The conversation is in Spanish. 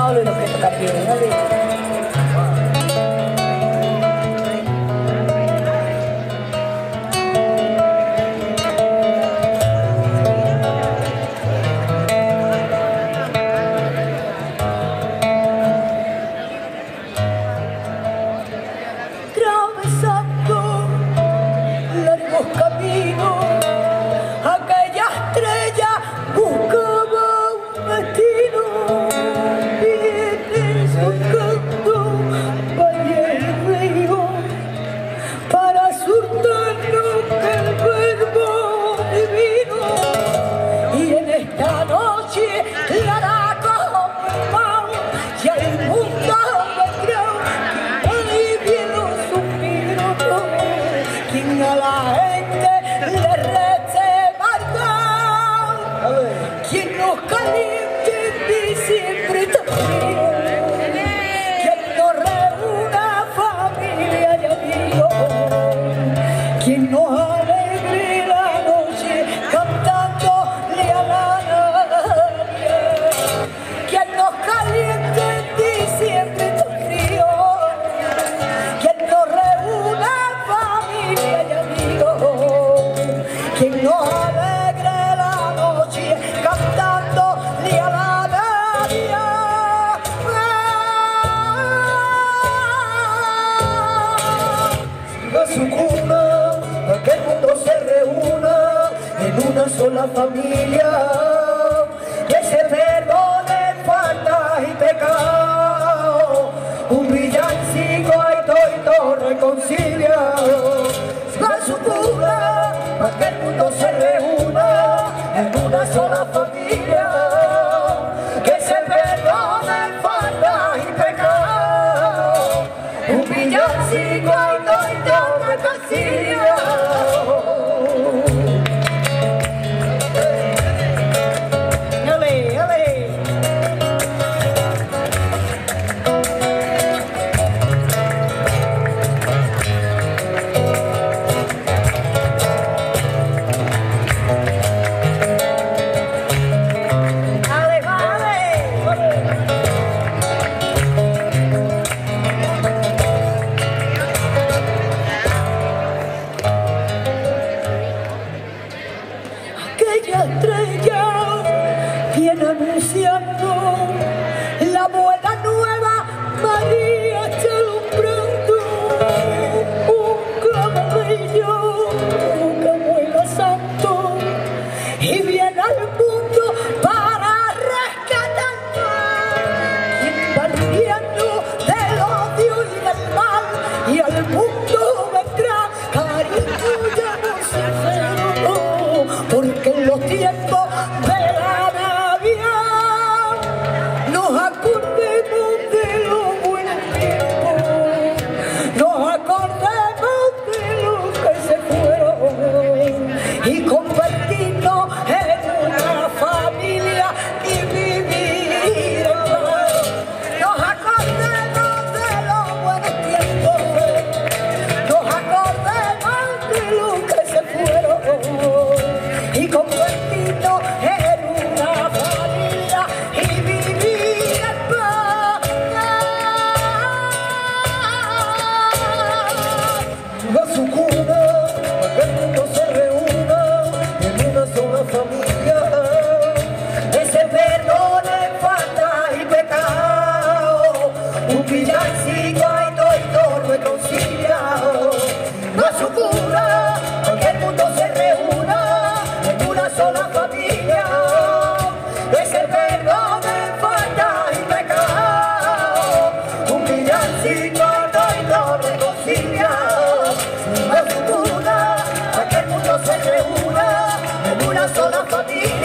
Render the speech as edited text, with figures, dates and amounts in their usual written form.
Pablo y los que tocan bien, dale. La familia que se perdone faltas y pecados, un villancico y todo reconciliado, a su cura para que el mundo se reúna en una sola familia, que se perdone faltas y pecados, un villancico y todo reconciliado. Se reúna en una sola familia.